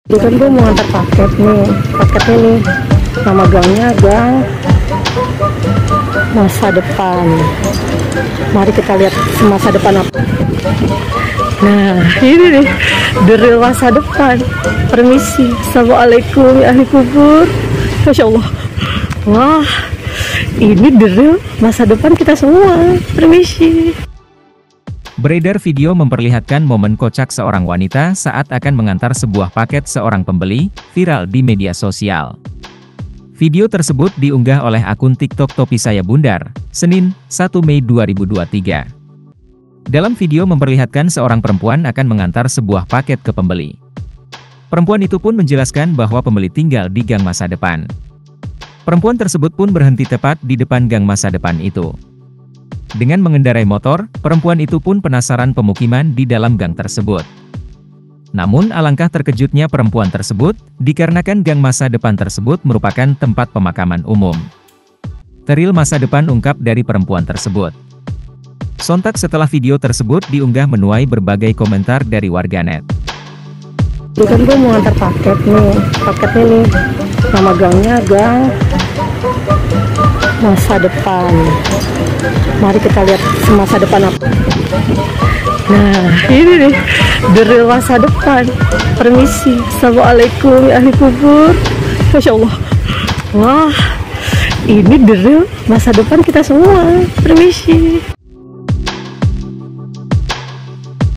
Jadi kan gue mau ngantar paket nih, paketnya nih, nama gangnya Gang Masa Depan. Mari kita lihat masa depan apa. Nah, ini nih, The Real Masa Depan. Permisi, assalamualaikum ya ahli kubur. Masya Allah. Wah, ini The Real Masa Depan kita semua. Permisi. Beredar video memperlihatkan momen kocak seorang wanita saat akan mengantar sebuah paket seorang pembeli, viral di media sosial. Video tersebut diunggah oleh akun TikTok Topi Saya Bundar, Senin, 1 Mei 2023. Dalam video memperlihatkan seorang perempuan akan mengantar sebuah paket ke pembeli. Perempuan itu pun menjelaskan bahwa pembeli tinggal di gang masa depan. Perempuan tersebut pun berhenti tepat di depan gang masa depan itu. Dengan mengendarai motor, perempuan itu pun penasaran pemukiman di dalam gang tersebut. Namun alangkah terkejutnya perempuan tersebut, dikarenakan gang masa depan tersebut merupakan tempat pemakaman umum. The Real Masa Depan ungkap dari perempuan tersebut. Sontak setelah video tersebut diunggah menuai berbagai komentar dari warganet. Jadi kan gue mau ngantar paket nih, paketnya nih, nama gangnya Gang Masa Depan. Mari kita lihat masa depan apa. Nah, ini nih, The Real Masa Depan. Permisi, assalamualaikum ya ahli kubur. Masya Allah. Wah, ini The Real Masa Depan kita semua. Permisi.